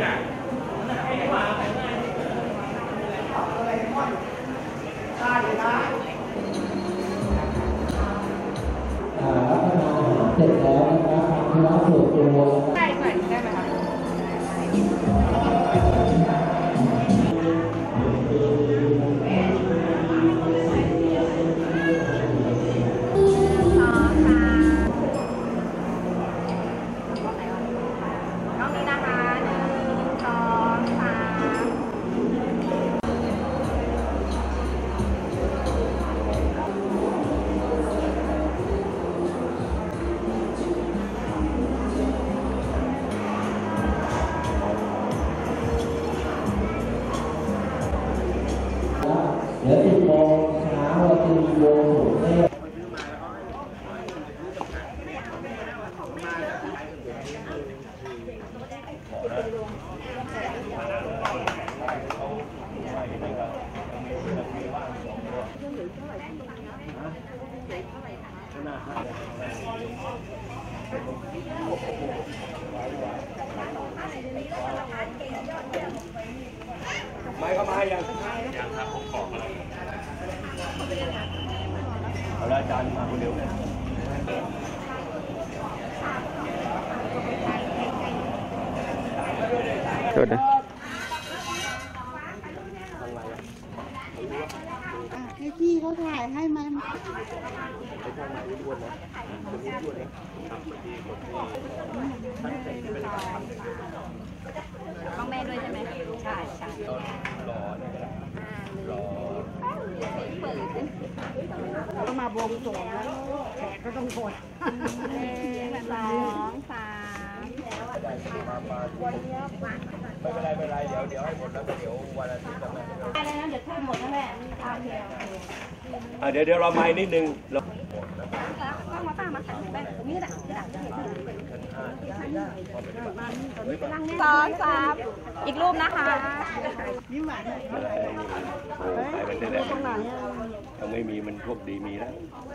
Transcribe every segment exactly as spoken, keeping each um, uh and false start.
เสร็จแล้วนะครับทางส่วนตัวใช่ใส่ได้ไหมคะเดี๋ยวสิบโมงเช้าเราจะมีวงหมูเทศไม่เข้ามายังยังครับผมบอกแล้วเอาละอาจารย์มาคนเดียวเลยโทษนะให้พี่เขาถ่ายให้ไหมต้องแม่ด้วยใช่ไหมใช่ใช่รอรอก็มาบวงสรวงแล้วแขกก็ต้องกดสองสามไม่เป็นไรไม่เป็นไรเดี๋ยวเดี๋ยวให้หมดแล้วเดี๋ยววันอาทิตย์จะมาอะไรนะเดี๋ยวขึ้นหมดนั่นแหละตามเดียวอ่ะเดี๋ยวเดี๋ยวเราไม้นิดนึงเราต้องมาป้ามาถ่ายรูปแบบนี้แหละสองสามอีกรูปนะคะยิ้มหวานไปไปได้แล้วถ้าไม่มีมันพวกดีมีแล้ว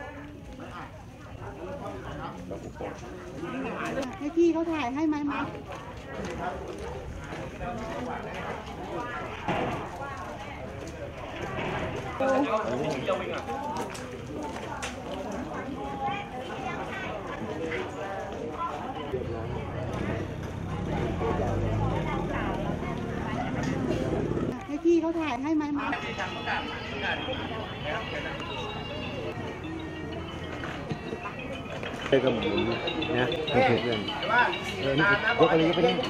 ให้พี่เขาถ่ายให้ไหมมั้ยให้พี่เขาถ่ายให้ไหมมั้ยเรื่องกับหมุนนะเพื่อนเพื่อนเออนี่ยกอะไรไปนี่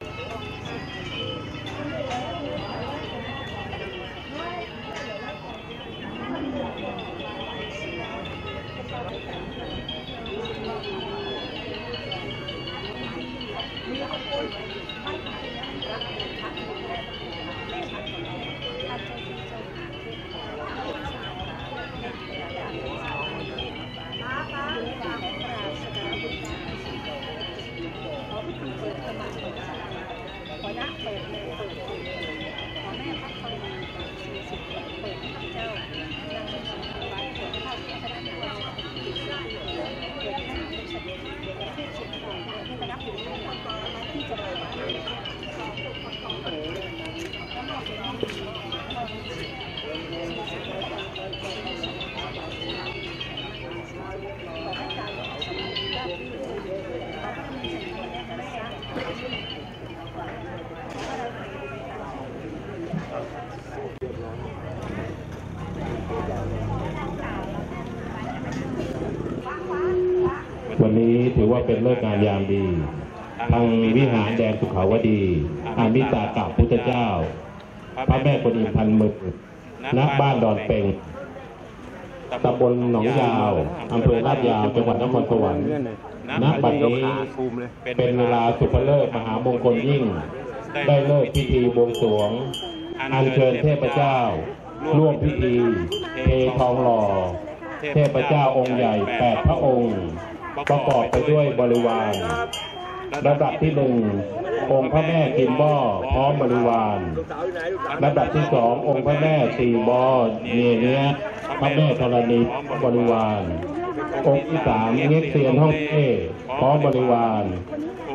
วันนี้ถือว่าเป็นฤกษ์งามยามดีทางวิหารแดนสุขาวดีอามิตากับพุทธเจ้าพระแม่กวนอิมพันหมึกณบ้านดอนเป่งตำบลหนองยาวอำเภอลาดยาวจังหวัดนครสวรรค์ณบัดนี้เป็นเวลาสุภเลิกมหามงคลยิ่งได้เลิกพิธีบวงสรวงอัญเชิญเทพเจ้าร่วมพิธีเททองหล่อเทพเจ้าองค์ใหญ่แปดพระองค์ประกอบไปด้วยบริวารระดับที่หนึ่งองค์พระแม่กิมบ่อพร้อมบริวารระดับที่สององค์พระแม่สี่บ่อเนเนี้ยพระแม่ธรณีบริวารองค์ที่สามเง็กเซียนห้องเต้พร้อมบริวาร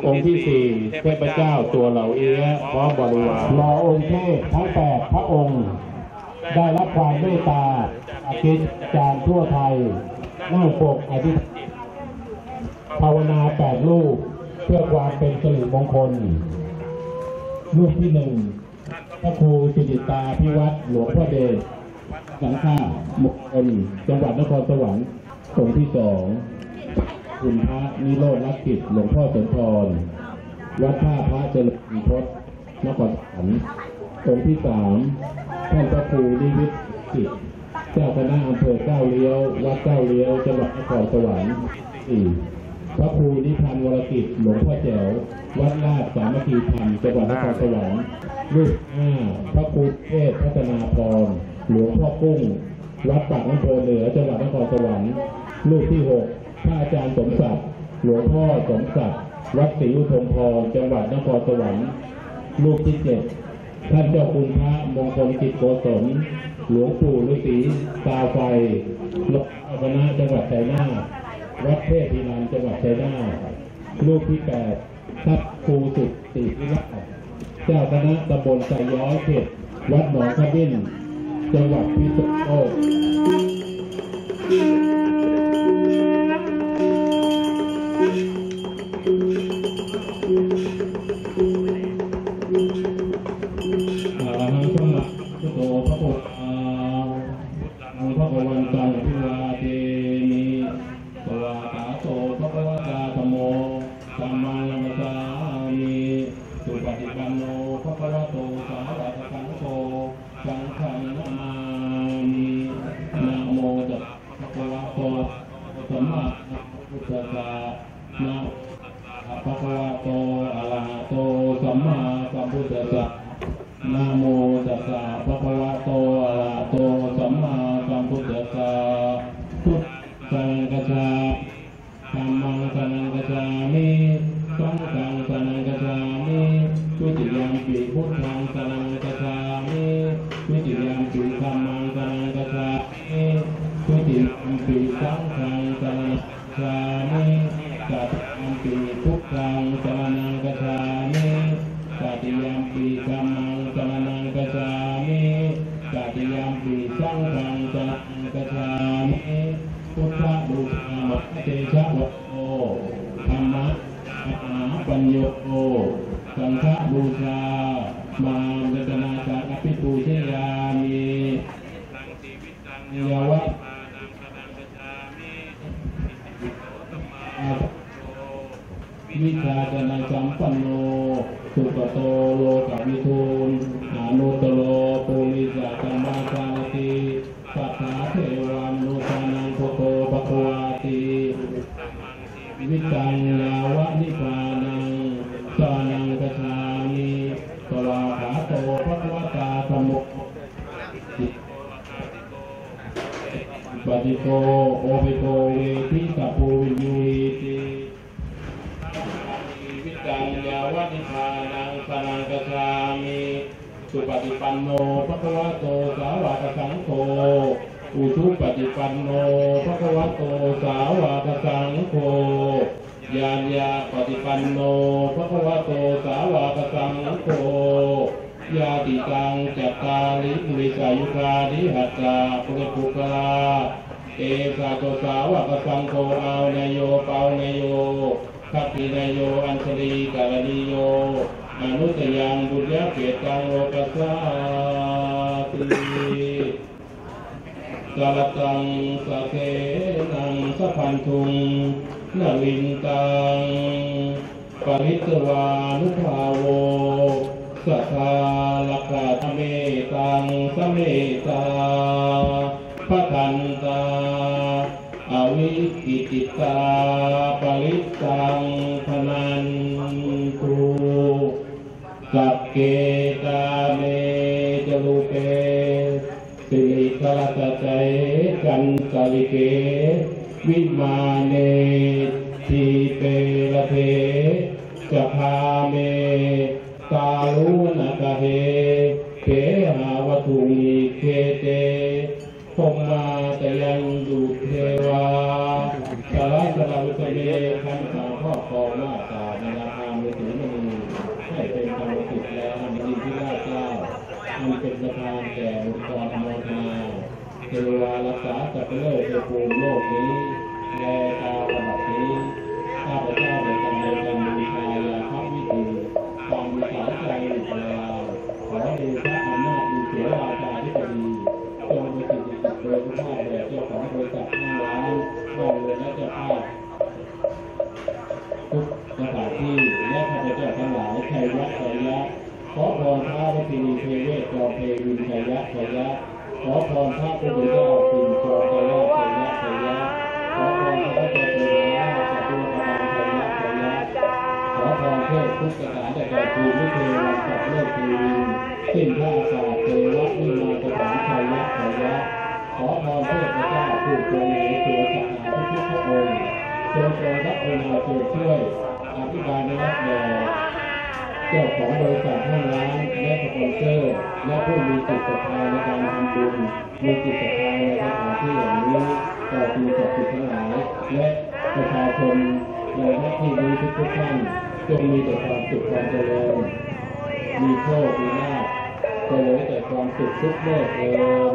องค์ที่สี่เทพเจ้าตัวเหล่าเอี้ยพร้อมบริวารรอองค์เทพทั้งแปดพระองค์ได้รับความเมตตาอาทิตย์จารย์ทั่วไทยนั่งปกอธิษฐานภาวนาแปดรูปเพื่อความเป็นสิริมงคลรูปที่หนึ่งพระครูจิตตาพิวัตรหลวงพ่อเดชสังฆมงคลจังหวัดนครสวรรค์องค์ที่สองคุณพระนิโรธลักษิตหลวงพ่อสนทรวัดท่าพระเจริญพจน์นครสวรรค์องค์ที่สามท่านพระครูนิวิตกิจเจ้าคณะอำเภอเก้าเลี้ยววัดเก้าเลี้ยวจังหวัดนครสวรรค์สี่พระครูนิพันธ์วรกิจหลวงพ่อแจ๋ววัดลาดสามัคคีธรรมจังหวัดนครสวรรค์รูปห้าพระครูเทพพัฒนาพรหลวงพ่อกุ้งวัดปากน้ำโพเหนือจังหวัดนครสวรรค์รูปที่หกพระอาจารย์สมศักดิ์หลวงพ่อสมศักดิ์วัดศรีอุทุมพรจังหวัดนครสวรรค์รูปที่เจ็ดท่านเจ้าคุณพระมงคลกิจโกศลหลวงปู่ฤาษีตาไฟหลวงพ่อคณะจังหวัดชัยนาทวัดเทพพิรามจังหวัดชัยนาทรูปที่แปดท่านครูสุทธิวิรัตเจ้าคณะตำบลไซย้อยเขตวัดหนองขมิ้นจังหวัดพิษณุโลกอะระหังสัมมาสัมพุทโธพระพุทธานังพระวันตังพิวาเทมิสวากาโตพระวตาธโมสัมมาสัมพุทธามิสุปฏิปันโนพระวโตสาวกสังโฆสังฆังนามามินะโมตัสสะภะคะวะโตสัมมาสัมพุทธัสสะนะภะคะวะโตอะระหะโตสัมมาสัมพุทธัสสะนะโมตัสสะภะคะวะโตอะระหะโตสัมมาสัมพุทธัสสะพุทธังกัจฉาธัมมังสรณังกัจฉามิสังฆังสรณังกัจฉามิทุติยัมปิพุทธังสรณังกัจฉามิทุติยัมปิธัมมังสรณังกัจฉามิทุติยัมปิสังฆังสรณังกัจฉามิตัตยัมปิพุทธังสรณังกัจฉามิตัติยัมปิธัมมังสรณังกัจฉามิตัติยัมปิสังฆังสรณังกัจฉามิพุทธบูชามะเตชะวะโตธรรมะมหาปัญโยโตสังฆบูชามามเจตนาจากอภิปูชยามิยาวะวิชาจนะสัมปันโนสุปโตโลกวิทูลอนุตโลปุริสธรรมสารติปัฏฐาเทวานุสานังโพโตปะควาติวิตังยาวะนิพพานังสานังกัจฉามิสวาขาโตภควตาธัมโมปฏิโกโอภิโกเวทิสัพพูวิญญูติวิตังยาวะนิพพานังสานังกัจฉามิสุปฏิปันโนภควโตสาวกสังโฆอุชุปฏิปันโนภควโตสาวกสังโฆญาณญาปฏิปันโนภควโตสาวกสังโฆญาติตังจัตตาริปุริสายุคานิหัตถาปุริปุกลาเอกาโตสาวกสังโฆเอาเนโยเปาเนโยขัตติเนโยอัญชลีกาลนิโยอนุตยังบุญญาเกตังโลกัสสาติกาลตังสะเทนังสัพพันธุงนลินตังปริตวานุภาโวสัทธาลักขะเมตังสเมตาปะทันตาอวิกิติตาปริตังพนันตุสัพเกตาเมจลุเปสิริกาตใจกันกาลิเกวิมาเนทีเปละเทจะพาเมตาลุนะกะเฮเขหาวัตุมิเคเตพมมาตยังดุเทวาสารสารวิเมขันธ์ข้อคอมาตานาคามอันเป็นประธานแก่องค์กรอโมทนาเทวารักษาสัพเพเลิศในภูมิโลกนี้แลกาลบัดนี้ข้าพเจ้าในกำลังกำบูชายาพระวิธีความมีสายใจอยู่แล้วขอดูพระอำนาจมีเสียราชาธิปดีจงมีสิทธิจิตโดยทุกภาคแด่เจ้าของบริษัททั้งหลายบ้านเรือนและเจ้าภาพทุกสถานที่และข้าพเจ้าทั้งหลายชัยยะชัยยะขอพรพระพิธีเทเวศจอมเทวินชัยยะชัยยะขอพรพระพุทธเจ้าปิ่นจอมชัยยะชัยยะชัยยะขอพรพระเจ้าเป็นราชจตุรพันชัยยะชัยยะขอพรเทพทุกสถานแต่แต่ภูมิเทวันสัพเลิศเทวินสิ้นพระอาสาเทวะวิมาสถานชัยยะชัยยะขอพรเทพเจ้าผู้ทรงในตัวสักหาทุกพระองค์ทรงโปรดรับเวลาเกิดช่วยอภิบาลในรัฐแด่เจ้าของบริษัทห้างร้านและสปอนเซอร์และผู้มีจิตศรัทธาในการทำบุญมีจิตศรัทธาในสถานที่อย่างนี้ต่อสิ่งศักดิ์สิทธิ์ทั้งหลายและประชาชนในหน้าที่นี้ทุกๆท่านจงมีแต่ความสุขความเจริญมีโชคมีลาภเจริญแต่ความสุขทุกเมื่อเทิน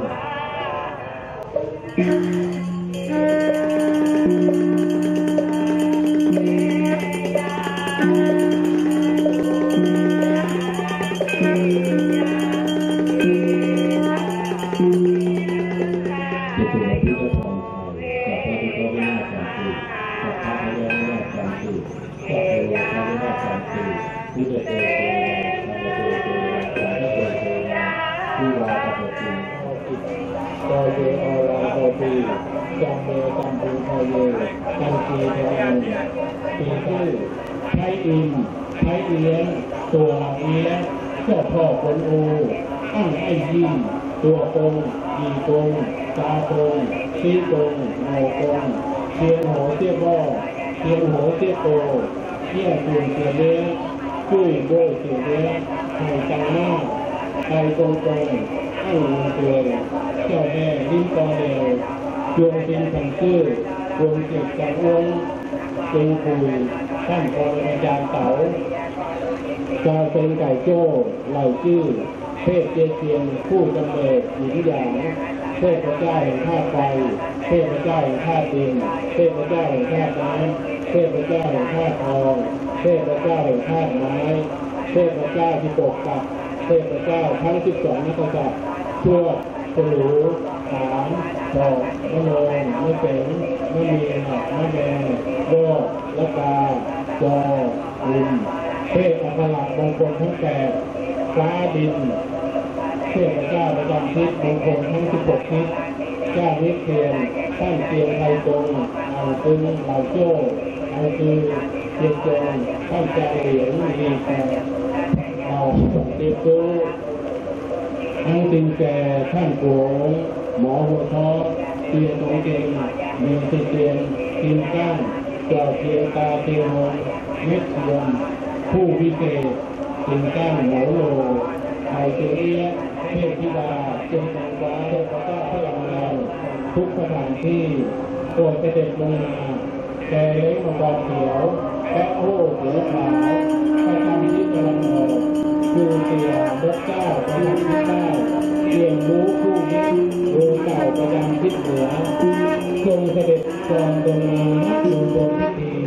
จำเมจำภูพเยจันทีเทวันปีชื่อไทยอินไทยเอี้ยงตัวเอี้ยงเจ้าพ่อคนอูอั้งไอ้ยี่ตัวกงยีกงตากงซีกงเงากงเชียงโหเสียบ่อเชียงโหเสียโตเที่ยงคุณเสียเลี้ยงกุ้ยโบยเสียเลี้ยงไห่จังหน้าไห่กงกงอั้งงูเกลือเจ้าแม่ลิ้นกอเดียวดวงเป็นสังชื่อดวงเจ็บจังวงจึงคุยท่านปรมาจารย์เต๋ากาเป็นไก่โจ้เหล่าชื่อเทพเจเจียนผู้กำเนิดหญิงหยางเทพเจ้าแห่งธาตุไฟเทพเจ้าแห่งธาตุดินเทพเจ้าแห่งธาตุน้ำเทพเจ้าแห่งธาตุทองเทพเจ้าแห่งธาตุไม้เทพเจ้าที่ปกปักเทพเจ้าทั้งสิบสองนักษัตริย์ชั่วฉลูขานดอกมะโนงมะเสงมะเมียมะแดงโลกละกาจออุ่นเทพอัคระมงคลทั้งแปดฟ้าดินเทพเจ้าประจำทิศมงคลทั้งสิบหกทิศเจ้าวิเทียนท่านเตียงไทยตรงอ่างตึงเหล่าโจ้อังคือเทียนจงท่านใจเหลียงดีแก่เราเตียตู้ทั้งติงแก่ท่านโกงหมอหัวท้อเตียงตรงเตียงเมียติเตียงติงก้านจอเทียงตาเทียงมงเม็ดเทียมผู้วิเศษติงก้านหมอโลไทยเจียเทพธิดาเจงสังวาเทพเจ้าพระองค์เราทุกสถานที่โปรดเสด็จลงมาแก่เล็กมังกรเขียวและโอ้หัวขาวประจำที่ตะวันออกคือเตียนกเจ้าประจำทิศใต้เตียงมูคู่มิตรเรือเก่าประจำทิศเหนือทรงเสด็จกรลงมาณอยู่บนพิธี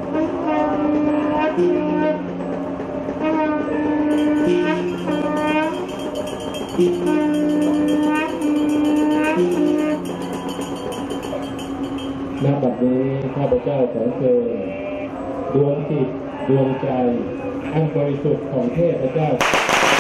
ณ บัดนี้ข้าพเจ้าขอเชิญดวงจิตดวงใจอันบริสุทธิ์ของเทพเจ้า